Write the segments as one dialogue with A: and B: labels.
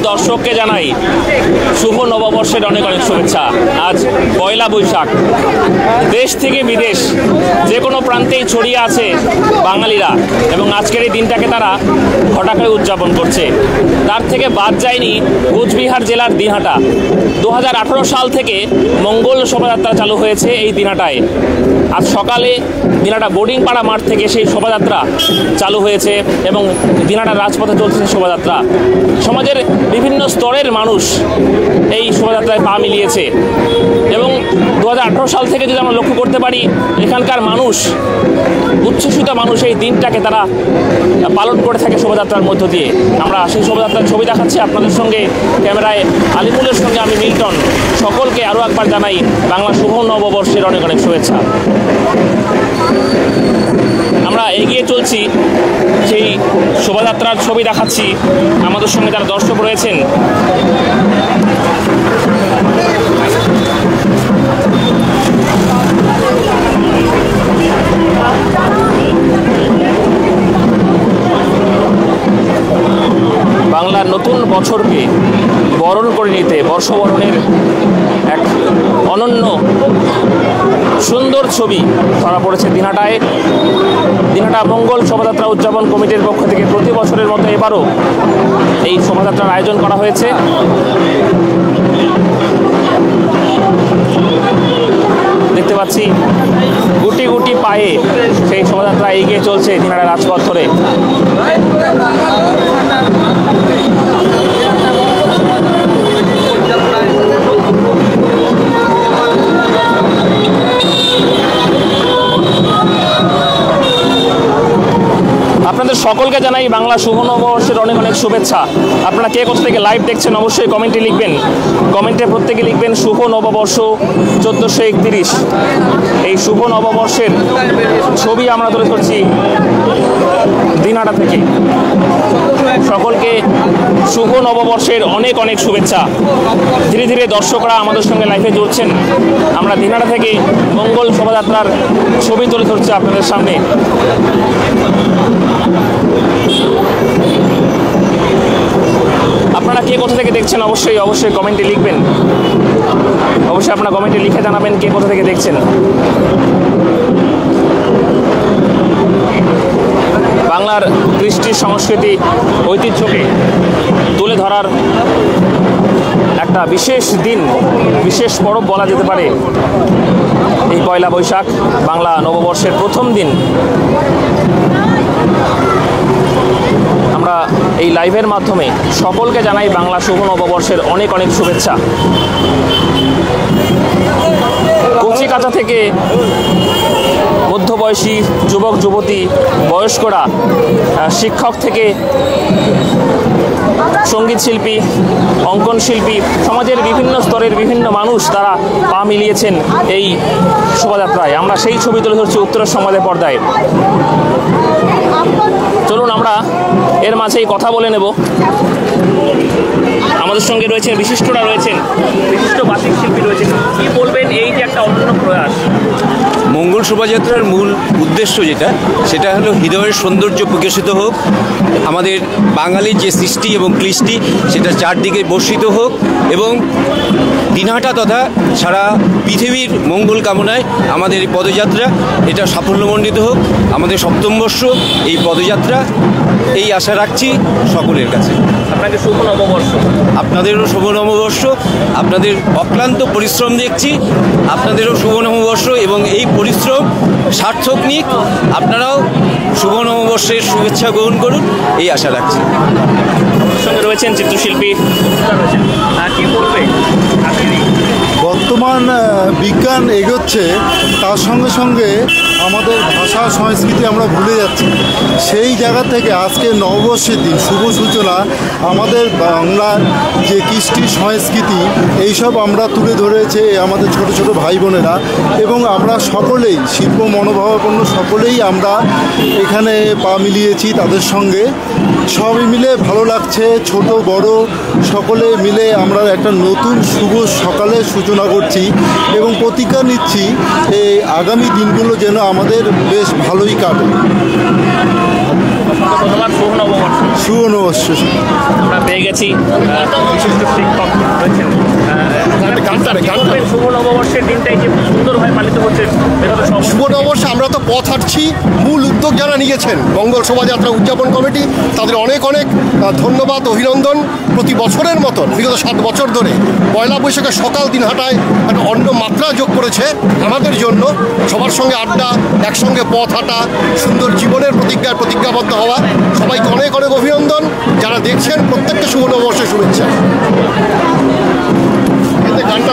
A: দর্শককে জানাই শুভ নববর্ষের অনেক অনেক শুভেচ্ছা। আজ পয়লা বৈশাখ, দেশ থেকে বিদেশ যে কোনো প্রান্তেই ছড়িয়ে আছে বাঙালিরা, এবং আজকের এই দিনটাকে তারা হঠাৎ করে উদযাপন করছে। তার থেকে বাদ যায়নি কোচবিহার জেলার দিনহাটা। 2018 সাল থেকে মঙ্গল শোভাযাত্রা চালু হয়েছে এই দিনহাটায়। আজ সকালে দিনহাটা বোর্ডিং পাড়া মাঠ থেকে সেই শোভাযাত্রা চালু হয়েছে এবং দিনহাটা রাজপথে চলছে শোভাযাত্রা। সমাজের বিভিন্ন স্তরের মানুষ এই শোভাযাত্রায় পা মিলিয়েছে এবং 2018 সাল থেকে যদি আমরা লক্ষ্য করতে পারি, এখানকার মানুষ, উচ্ছ্বসিত মানুষ এই দিনটাকে তারা পালন করে থাকে শোভাযাত্রার মধ্য দিয়ে। আমরা সেই শোভাযাত্রার ছবি দেখাচ্ছি আপনাদের সঙ্গে। ক্যামেরায় আলিমুলের সঙ্গে আমি মিল্টন। সকলকে আরও একবার জানাই বাংলা শুভ নববর্ষের অনেক অনেক শুভেচ্ছা। আমরা এগিয়ে চলছি, সেই শোভাযাত্রার ছবি দেখাচ্ছি। আমাদের সঙ্গে যারা দর্শক রয়েছেন, বাংলার নতুন বছরকে বরণ করে নিতে বর্ষবরণের এক অনন্য সুন্দর ছবি ধরা পড়েছে দিনহাটায়। দিনহাটা মঙ্গল শোভাযাত্রা উদযাপন কমিটির পক্ষ থেকে প্রতি বছরের মতো এবারও এই শোভাযাত্রার আয়োজন করা হয়েছে। দেখতে পাচ্ছি গুটি গুটি পায়ে সেই শোভাযাত্রা এগিয়ে চলছে দিনহাটা রাজপথ ধরে। আপনাদের সকলকে জানাই বাংলা শুভ নববর্ষের অনেক অনেক শুভেচ্ছা। আপনারা কে কোথা থেকে লাইভ দেখছেন অবশ্যই কমেন্টে লিখবেন। কমেন্টে প্রত্যেকে লিখবেন শুভ নববর্ষ 1431। এই শুভ নববর্ষের ছবি আমরা তুলে ধরছি দিনহাটা থেকে। সকলকে শুভ নববর্ষের অনেক অনেক শুভেচ্ছা। ধীরে ধীরে দর্শকরা আমাদের সঙ্গে লাইভে জুড়ছেন। আমরা দিনহাটা থেকে মঙ্গল শোভাযাত্রার ছবি তুলে ধরছি আপনাদের সামনে। আপনারা কে কোথা থেকে দেখছেন অবশ্যই কমেন্টে লিখবেন। অবশ্যই আপনারা কমেন্টে লিখে জানাবেন কে কোথা থেকে দেখছেন। বাংলার কৃষ্টি সংস্কৃতি ঐতিহ্যকে তুলে ধরার একটা বিশেষ দিন, বিশেষ পরব বলা যেতে পারে এই পয়লা বৈশাখ, বাংলা নববর্ষের প্রথম দিন। আমরা এই লাইভের মাধ্যমে সকলকে জানাই বাংলা শুভ নববর্ষের অনেক অনেক শুভেচ্ছা। কচি কাঁচা থেকে মধ্যবয়সী যুবক যুবতী, বয়স্করা, শিক্ষক থেকে সঙ্গীত শিল্পী, অঙ্কন শিল্পী, সমাজের বিভিন্ন স্তরের বিভিন্ন মানুষ তারা পা মিলিয়েছেন এই শোভাযাত্রায়। আমরা সেই ছবি তুলে ধরছি উত্তরের সংবাদের পর্দায়। চলুন আমরা এর মাঝেই কথা বলে নেব। আমাদের সঙ্গে রয়েছেন বিশিষ্টরা, রয়েছেন বিশিষ্ট বাচিক শিল্পী রয়েছেন। কি বলবেন এই যে একটা অনন্য প্রয়াস?
B: মঙ্গল শোভাযাত্রার মূল উদ্দেশ্য সেটা হলো হৃদয়ের সৌন্দর্য প্রকাশিত হোক, আমাদের বাঙালির যে সৃষ্টি এবং কৃষ্টি সেটা চারদিকে বর্ষিত হোক, এবং দিনহাটা তথা সারা পৃথিবীর মঙ্গল কামনায় আমাদের এই পদযাত্রা এটা সাফল্যমণ্ডিত হোক। আমাদের সপ্তম বর্ষ এই পদযাত্রা, এই আশা রাখছি সকলের কাছে।
A: আপনাকে শুভ নববর্ষ।
B: আপনাদেরও শুভ নববর্ষ। আপনাদের অক্লান্ত পরিশ্রম দেখছি, আপনাদেরও শুভ নববর্ষ এবং এই পরিশ্রম সার্থক নিক। আপনারাও শুভ নববর্ষের শুভেচ্ছা গ্রহণ করুন, এই আশা রাখছি।
A: আমার সঙ্গে রয়েছেন চিত্রশিল্পী। কি বলবে?
C: বর্তমান বিজ্ঞান এগোচ্ছে, তার সঙ্গে সঙ্গে আমাদের ভাষা সংস্কৃতি আমরা ভুলে যাচ্ছি। সেই জায়গা থেকে আজকে নববর্ষের দিন শুভ সূচনা, আমাদের বাংলার যে কৃষ্টি সংস্কৃতি এইসব আমরা তুলে ধরেছে আমাদের ছোট ছোট ভাই বোনেরা, এবং আমরা সকলেই শিল্প মনোভাবাপন্ন সকলেই আমরা এখানে পা মিলিয়েছি তাদের সঙ্গে। সবই মিলে ভালো লাগছে, ছোট বড় সকলে মিলে আমরা একটা নতুন শুভ সকালের সূচনা করছি এবং প্রতিজ্ঞা নিচ্ছি এই আগামী দিনগুলো যেন আমাদের বেশ ভালোই কাটে। শুভ নববর্ষ।
A: আমরা পেয়ে গেছি বিশিষ্ট শিক্ষক রয়েছেন। শুভ নববর্ষের দিনটাই যে সুন্দরভাবে পালিত হচ্ছে,
D: শুভ নববর্ষে আমরা তো পথ হাঁটছি, মূল উদ্যোগ যারা নিয়েছেন মঙ্গল শোভাযাত্রা উদযাপন কমিটি, তাদের অনেক অনেক ধন্যবাদ, অভিনন্দন। প্রতি বছরের মতন বিগত 7 বছর ধরে পয়লা বৈশাখের সকাল দিনহাটায় একটা অন্য মাত্রা যোগ করেছে আমাদের জন্য। সবার সঙ্গে আড্ডা, একসঙ্গে পথ হাঁটা, সুন্দর জীবনের প্রতিজ্ঞাবদ্ধ হওয়া। সবাইকে অনেক অনেক অভিনন্দন। যারা দেখছেন প্রত্যেককে শুভ নববর্ষের শুভেচ্ছা। এতে গানটা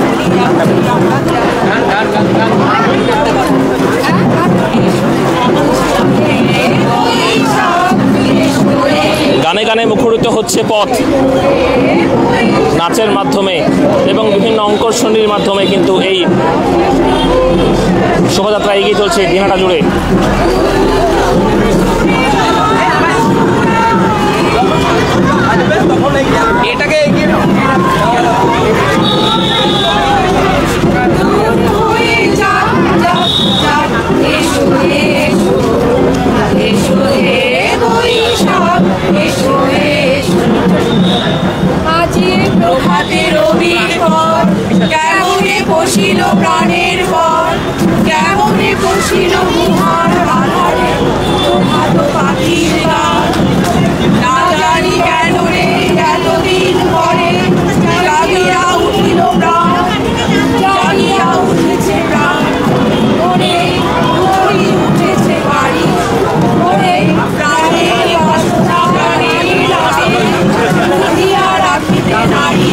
A: গানে গানে মুখরিত হচ্ছে পথ, নাচের মাধ্যমে এবং বিভিন্ন অঙ্কর্ষণীর মাধ্যমে কিন্তু এই শোভাযাত্রা এগিয়ে চলছে দিনহাটা জুড়ে।
B: এটাকে এগিয়ে
E: কেমনে বসিল প্রাণের পর, কেমনে বসিল মুহার আধারে প্রভাত পাখির গান। না জানি কেন রে এতদিন পরে জাগিয়া উঠিল প্রাণ, জাগিয়া উঠেছে প্রাণ। ওরে উঠি উঠেছে বাড়ি, ওরে প্রাণের বাসনা প্রাণের লাগে উঠিয়া রাখিতে নারী।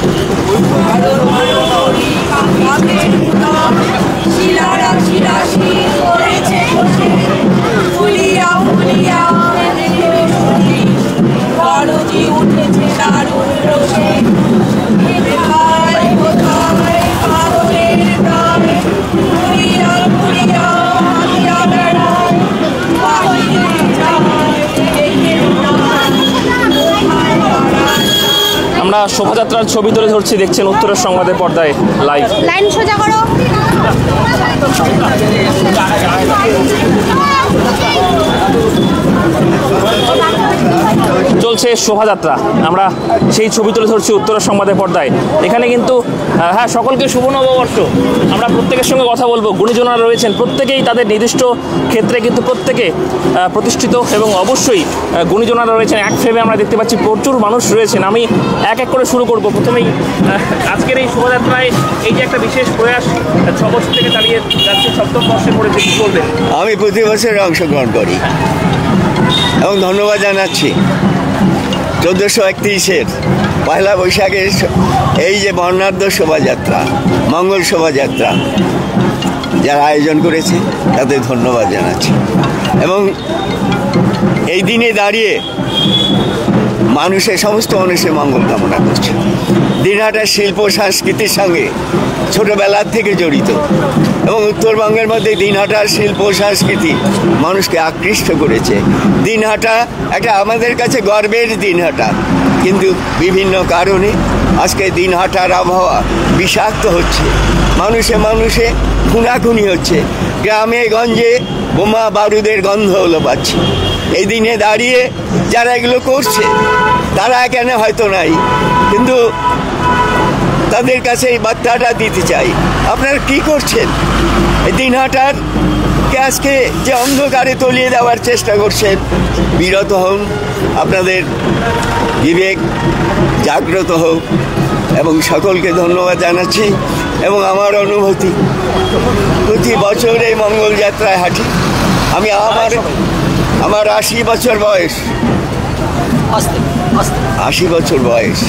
E: শিলারা শিলাশি করেছে ফুলিয়া ফুলিয়া বড়জি উঠেছে দারুণ রোষে। কোথায় কোথায় আদরের প্রাণ ফুলিয়া ফুলিয়া ফুলিয়া বেড়ায় বাহিরে যায় দেখে
A: আমরা শোভাযাত্রার ছবি তুলে ধরছি, দেখছেন উত্তরের সংবাদের পর্দায় লাইভ।
F: লাইন সোজা করো।
A: চলছে শোভাযাত্রা, আমরা সেই ছবি তুলে ধরছি উত্তরের সংবাদের পর্দায়। এখানে কিন্তু হ্যাঁ, সকলকে শুভ নববর্ষ। আমরা প্রত্যেকের সঙ্গে কথা বলবো। গুণীজনরা রয়েছেন, প্রত্যেকেই তাদের নির্দিষ্ট ক্ষেত্রে কিন্তু প্রত্যেকে প্রতিষ্ঠিত এবং অবশ্যই গুণীজনরা রয়েছেন। এক ফ্রেমে আমরা দেখতে পাচ্ছি প্রচুর মানুষ রয়েছেন। আমি এক এক করে শুরু করব। প্রথমেই আজকের এই শোভাযাত্রায় এই যে একটা বিশেষ প্রয়াস 6 বছর থেকে চালিয়ে যাচ্ছে, 7ম বর্ষে পড়েছে, কি বলবেন?
G: আমি প্রতি বছর অংশগ্রহণ করি এবং ধন্যবাদ জানাচ্ছি 1431-এর পয়লা বৈশাখের এই যে বর্ণাঢ্য শোভাযাত্রা, মঙ্গল শোভাযাত্রা যারা আয়োজন করেছে তাদের ধন্যবাদ জানাচ্ছি। এবং এই দিনে দাঁড়িয়ে সমস্ত মানুষের মঙ্গল কামনা করছে। দিনহাটার শিল্প সংস্কৃতির সঙ্গে ছোটবেলার থেকে জড়িত এবং উত্তরবঙ্গের মধ্যে দিনহাটার শিল্প সংস্কৃতি মানুষকে আকৃষ্ট করেছে। দিনহাটা একটা আমাদের কাছে গর্বের দিনহাটা, কিন্তু বিভিন্ন কারণে আজকে দিনহাটার আবহাওয়া বিষাক্ত হচ্ছে, মানুষে মানুষে খুনাখুনি হচ্ছে, গ্রামে গঞ্জে বোমা বারুদের গন্ধ হলো পাচ্ছি। এই দিনে দাঁড়িয়ে যারা এগুলো করছে তারা এখানে হয়তো নাই, কিন্তু তাদের কাছে এই বার্তাটা দিতে চাই, আপনারা কি করছেন? এই দিনহাটার আজকে যে অন্ধকারে তলিয়ে দেওয়ার চেষ্টা করছেন, বিরত হন, আপনাদের বিবেক জাগ্রত হোক। এবং সকলকে ধন্যবাদ জানাচ্ছি। এবং আমার অনুভূতি, প্রতি বছর এই মঙ্গল যাত্রায় হাঁটি আমি। আমার 80 বছর বয়স, 80 বছর বয়স।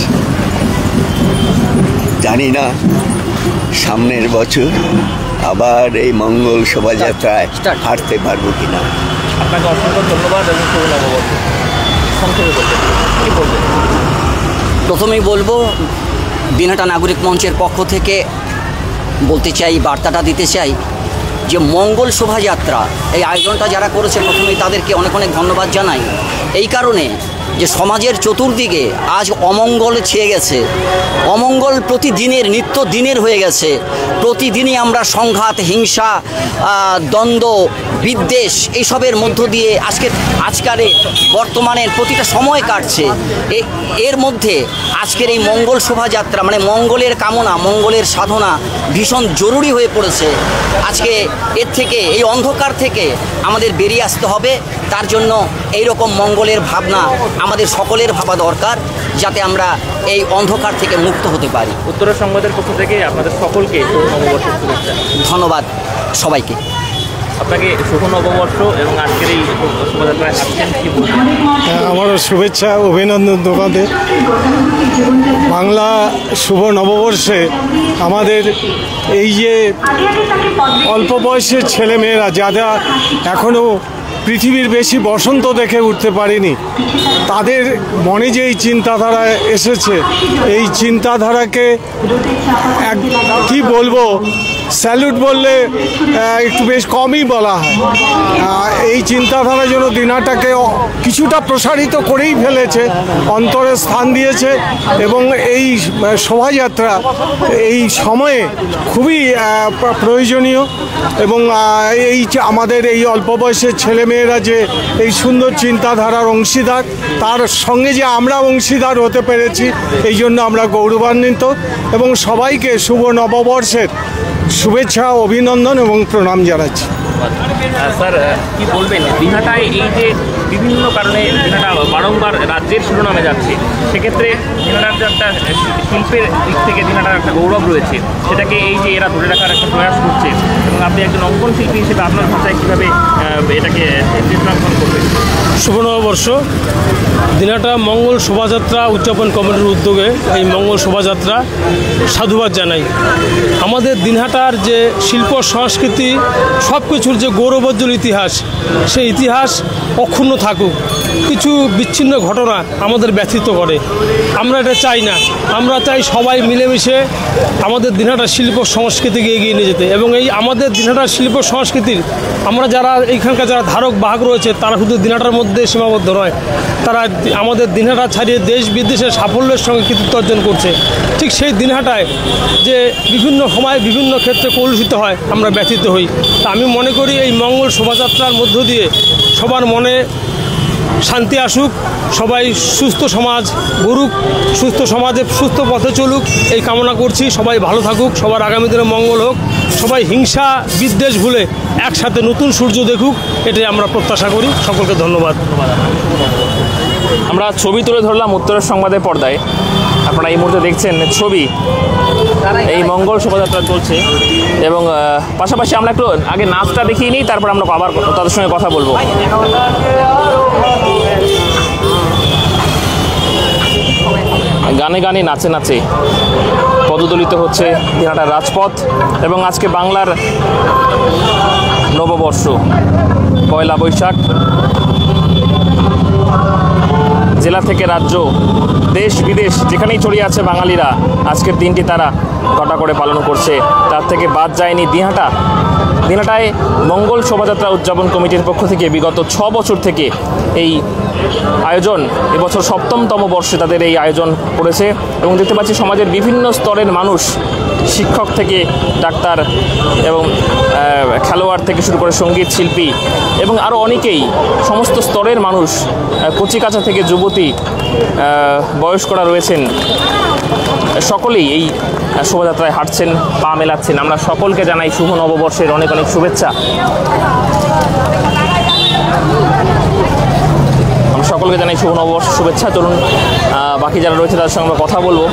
G: জানি না সামনের বছর আবার এই মঙ্গল শোভাযাত্রায় হাঁটতে পারবো কিনা।
A: আপনাকে অসংখ্য ধন্যবাদ এবং শুভ নববর্ষ। সংক্ষেপে বলবেন, কি বলবেন?
H: প্রথমেই বলবো, দিনহাটা নাগরিক মঞ্চের পক্ষ থেকে বলতে চাই, বার্তাটা দিতে চাই যে মঙ্গল শোভাযাত্রা এই আয়োজনটা যারা করেছে প্রথমেই তাদেরকে অনেক অনেক ধন্যবাদ জানাই। এই কারণে যে সমাজের চতুর্দিকে আজ অমঙ্গল ছেয়ে গেছে, অমঙ্গল প্রতিদিনের নিত্য দিনের হয়ে গেছে। প্রতিদিনই আমরা সংঘাত, হিংসা, দ্বন্দ্ব, বিদ্বেষ এইসবের মধ্য দিয়ে আজকারে বর্তমানের প্রতিটা সময় কাটছে। এর মধ্যে আজকের এই মঙ্গল শোভাযাত্রা মানে মঙ্গলের কামনা, মঙ্গলের সাধনা ভীষণ জরুরি হয়ে পড়েছে। আজকে এর থেকে, এই অন্ধকার থেকে আমাদের বেরিয়ে আসতে হবে। তার জন্য এই রকম মঙ্গলের ভাবনা আমাদের সকলের ভাবা দরকার, যাতে আমরা এই অন্ধকার থেকে মুক্ত হতে পারি।
A: উত্তরের সংবাদের পক্ষ থেকে আপনাদের সকলকে নববর্ষের শুভেচ্ছা।
H: ধন্যবাদ সবাইকে।
A: আপনাকে শুভ নববর্ষ এবং আজকের এই শোভাযাত্রায় আসছেন, কি বলবেন?
F: আমারও শুভেচ্ছা, অভিনন্দন তোমাদের। বাংলা শুভ নববর্ষে আমাদের এই যে অল্প বয়সের ছেলেমেয়েরা যারা এখনও পৃথিবীর বেশি বসন্ত দেখে উঠতে পারেনি, তাদের মনে যে এই চিন্তাধারা এসেছে, এই চিন্তাধারাকে কি বলবো, স্যালুট বললে একটু বেশ কমই বলা হয়। এই চিন্তাধারা যেন দিনাটাকে কিছুটা প্রসারিত করেই ফেলেছে, অন্তরে স্থান দিয়েছে এবং এই শোভাযাত্রা এই সময়ে খুবই প্রয়োজনীয়। এবং এই আমাদের এই অল্প বয়সের ছেলেমেয়েরা যে এই সুন্দর চিন্তাধারার অংশীদার, তার সঙ্গে যে আমরা অংশীদার হতে পেরেছি, এই জন্য আমরা গৌরবান্বিত এবং সবাইকে শুভ নববর্ষের শুভেচ্ছা, অভিনন্দন এবং প্রণাম জানাচ্ছি।
A: স্যার, কি বলবেন, দিনহাটায় এই যে বিভিন্ন কারণে দিনহাটা বারংবার রাজ্যের শিরোনামে যাচ্ছে, সেক্ষেত্রে দিনহাটার যে একটা শিল্পের দিক থেকে দিনহাটার একটা গৌরব রয়েছে, সেটাকে এই যে এরা ধরে রাখার একটা প্রয়াস করছে এবং আপনি একজন অঙ্কন শিল্পী হিসেবে আপনার ভাষায় কীভাবে এটাকে চিত্রাঙ্কন করবেন?
F: শুভ নববর্ষ। দিনহাটা মঙ্গল শোভাযাত্রা উদযাপন কমিটির উদ্যোগে এই মঙ্গল শোভাযাত্রা সাধুবাদ জানাই। আমাদের দিনহাটার যে শিল্প সংস্কৃতি সব কিছুর যে গৌরবোজ্জ্বল ইতিহাস, সেই ইতিহাস অক্ষুণ্ণ থাকুক। কিছু বিচ্ছিন্ন ঘটনা আমাদের ব্যথিত করে, আমরা এটা চাই না। আমরা চাই সবাই মিলেমিশে আমাদের দিনহাটার শিল্প সংস্কৃতিকে এগিয়ে নিয়ে যেতে। এবং এই আমাদের দিনহাটার শিল্প সংস্কৃতির আমরা যারা এইখানকার যারা ধারক বাহক রয়েছে, তারা শুধু দিনহাটার মধ্যে সীমাবদ্ধ নয়, তারা আমাদের দিনহাটা ছাড়িয়ে দেশ বিদেশের সাফল্যের সঙ্গে কৃতিত্ব অর্জন করছে। ঠিক সেই দিনহাটায় যে বিভিন্ন সময় বিভিন্ন ক্ষেত্রে কলুষিত হয়, আমরা ব্যথিত হই। তা আমি মনে করি এই মঙ্গল শোভাযাত্রার মধ্য দিয়ে সবার মনে শান্তি আসুক, সবাই সুস্থ সমাজ গড়ুক, সুস্থ সমাজে সুস্থ পথে চলুক, এই কামনা করছি। সবাই ভালো থাকুক, সবার আগামী দিনে মঙ্গল হোক, সবাই হিংসা বিদ্বেষ ভুলে একসাথে নতুন সূর্য দেখুক, এটাই আমরা প্রত্যাশা করি। সকলকে ধন্যবাদ।
A: আমরা ছবি তুলে ধরলাম উত্তরের সংবাদের পর্দায়। আপনারা এই মুহূর্তে দেখছেন ছবি, এই মঙ্গল শোভাযাত্রা চলছে এবং পাশাপাশি আমরা একটু আগে নাচটা দেখিয়ে নিই, তারপর আমরা আবার তাদের সঙ্গে কথা বলবো। গানে গানে নাচে নাচে পদদলিত হচ্ছে দিনহাটার রাজপথ এবং আজকে বাংলার নববর্ষ, পয়লা বৈশাখ। জেলা থেকে রাজ্য, দেশ বিদেশ যেখানেই ছড়িয়ে আছে বাঙালিরা আজকের দিনটি তারা ঘটা করে পালন করছে। তার থেকে বাদ যায়নি দিনহাটা। দিনহাটায় মঙ্গল শোভাযাত্রা উদযাপন কমিটির পক্ষ থেকে বিগত 6 বছর থেকে এই আয়োজন, এবছর 7তম বর্ষে তাদের এই আয়োজন করেছে এবং দেখতে পাচ্ছি সমাজের বিভিন্ন স্তরের মানুষ, শিক্ষক থেকে ডাক্তার এবং খেলোয়াড় থেকে শুরু করে সঙ্গীত শিল্পী এবং আরও অনেকেই, সমস্ত স্তরের মানুষ, কচিকাঁচা থেকে যুবতী, বয়স্করা রয়েছেন, সকলেই এই শোভাযাত্রায় হাঁটছেন, পা মেলাচ্ছেন। আমরা সকলকে জানাই শুভ নববর্ষের অনেক অনেক শুভেচ্ছা। আমরা সকলকে জানাই শুভ নববর্ষের শুভেচ্ছা। চলুন বাকি যারা রয়েছে তাদের সঙ্গে আমরা কথা বলবো।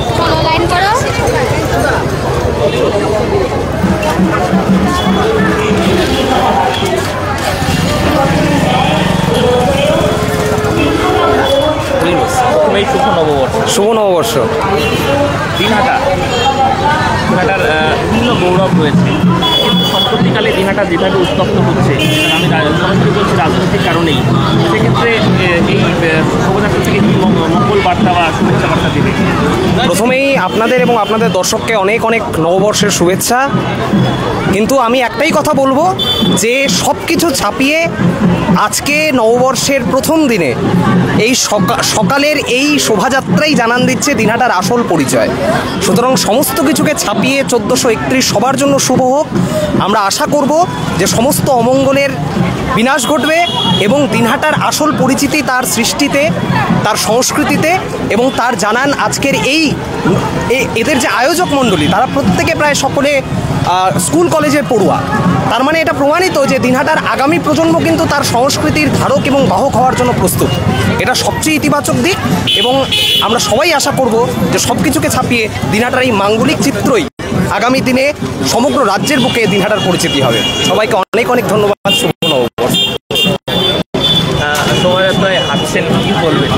A: প্রথমেই শুভ নববর্ষ।
I: শুভ নববর্ষ।
A: দিনহাটার বিভিন্ন গৌরব রয়েছে, কিন্তু সম্প্রতিকালে দিনহাটা যেভাবে উত্তপ্ত হচ্ছে, আমি সরাসরি বলছি রাজনৈতিক কারণেই, সেক্ষেত্রে এই শোভাযাত্রা থেকে কি মঙ্গল বার্তা বা শুভেচ্ছা বার্তা দেবে?
I: প্রথমেই আপনাদের এবং আপনাদের দর্শককে অনেক অনেক নববর্ষের শুভেচ্ছা। কিন্তু আমি একটাই কথা বলবো যে সব কিছু ছাপিয়ে আজকে নববর্ষের প্রথম দিনে এই সকালের এই শোভাযাত্রাই জানান দিচ্ছে দিনহাটার আসল পরিচয়। সুতরাং সমস্ত কিছুকে ছাপিয়ে 1431 সবার জন্য শুভ হোক। আমরা আশা করব যে সমস্ত অমঙ্গলের বিনাশ ঘটবে এবং দিনহাটার আসল পরিচিতি তার সৃষ্টিতে, তার সংস্কৃতিতে এবং তার জানান আজকের এদের যে আয়োজক মণ্ডলী তারা প্রত্যেকে প্রায় সকলে স্কুল কলেজের পড়ুয়া। তার মানে এটা প্রমাণিত যে দিনহাটার আগামী প্রজন্ম কিন্তু তার সংস্কৃতির ধারক এবং বাহক হওয়ার জন্য প্রস্তুত। এটা সবচেয়ে ইতিবাচক দিক এবং আমরা সবাই আশা করব যে সব কিছুকে ছাপিয়ে দিনহাটার এই মাঙ্গলিক চিত্রই আগামী দিনে সমগ্র রাজ্যের বুকে দিনহাটার পরিচিতি হবে। সবাইকে অনেক অনেক ধন্যবাদ। শুভ নববর্ষ।
A: শোভাযাত্রায় হাঁটছেন, কি বলবেন?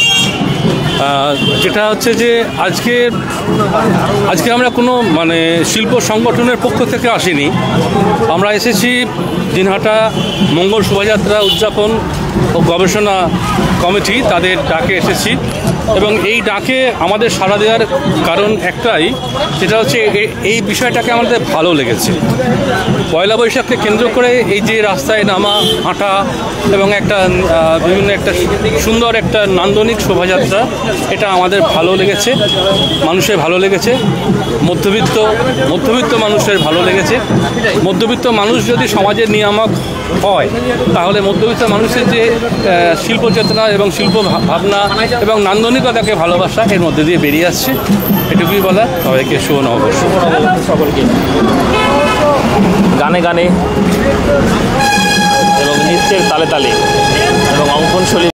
J: যেটা হচ্ছে যে আজকে আমরা কোনো শিল্প সংগঠনের পক্ষ থেকে আসিনি। আমরা এসেছি দিনহাটা মঙ্গল শোভাযাত্রা উদযাপন ও গবেষণা কমিটি তাদের ডাকে এসেছি এবং এই ডাকে আমাদের সাড়া দেওয়ার কারণ একটাই, সেটা হচ্ছে এই বিষয়টাকে আমাদের ভালো লেগেছে। পয়লা বৈশাখকে কেন্দ্র করে এই যে রাস্তায় নামা, হাঁটা এবং বিভিন্ন সুন্দর একটা নান্দনিক শোভাযাত্রা, এটা আমাদের ভালো লেগেছে, মানুষের ভালো লেগেছে, মধ্যবিত্ত মানুষের ভালো লেগেছে। মধ্যবিত্ত মানুষ যদি সমাজের নিয়ামক হয় তাহলে মধ্যবিত্ত মানুষের যে শিল্প চেতনা এবং শিল্প ভাবনা এবং নান্দনিকতাকে ভালোবাসা এর মধ্যে দিয়ে বেরিয়ে আসছে। এটুকুই বলা। সবাইকে শুভ নববর্ষ।
A: সকলকে গানে গানে এবং নৃত্যের তালে তালে এবং অঙ্কনশৈলী